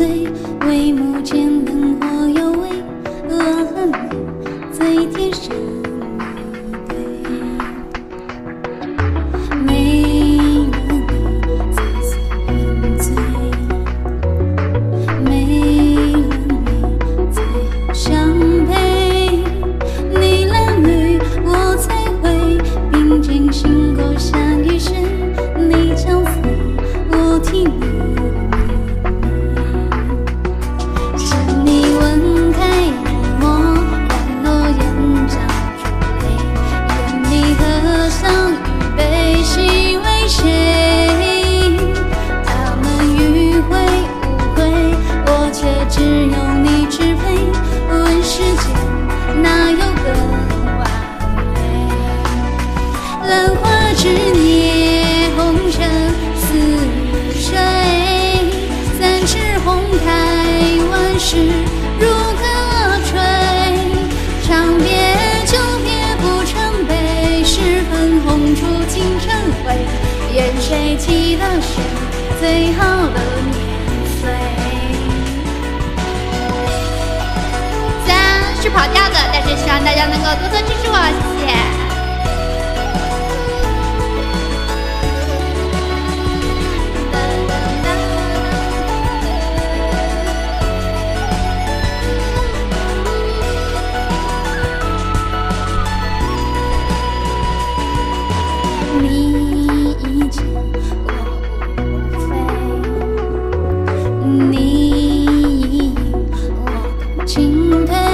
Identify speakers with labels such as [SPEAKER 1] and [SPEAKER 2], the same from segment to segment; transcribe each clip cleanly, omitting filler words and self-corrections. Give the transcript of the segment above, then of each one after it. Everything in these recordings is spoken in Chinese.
[SPEAKER 1] 醉，帷幕间灯火幽微，恶和美在天生一对。没了你，才算原罪；没了你，才好相陪。你蓝绿，我才会并肩行过山与水。你憔悴，我替你。只有你支配，问世间哪有更完美？兰花之孽，红尘似水，三尺红台，万事如歌吹。长别久别不成悲，十分红烛尽成灰。愿谁记得谁最好的年岁？是跑调的，但是希望大家能够多多支持我，谢谢。你一见我不飞，你一饮我共进退。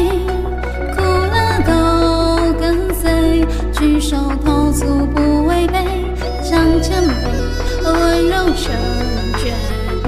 [SPEAKER 1] 举手投足不违背，将谦卑温柔成绝对。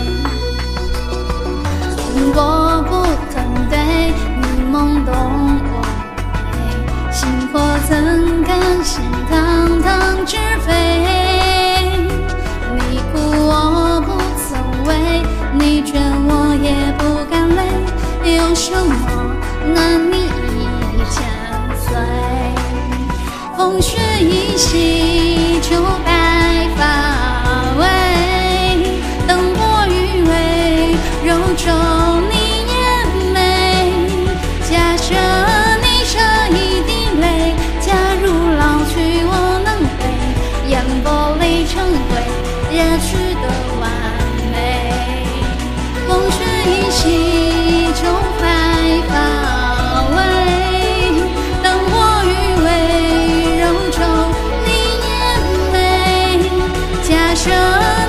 [SPEAKER 1] 我不曾对你懵懂我美，心火怎甘心堂堂之非？你哭我不曾为，你劝我也不敢累，有什么难你1000岁？风雪一袭，就白发为，灯火余味，柔皱你眼眉。假设你这一滴泪，假如老去我能飞，烟波里成灰，热去的完美。风雪一袭，就白发为，灯火余味。假设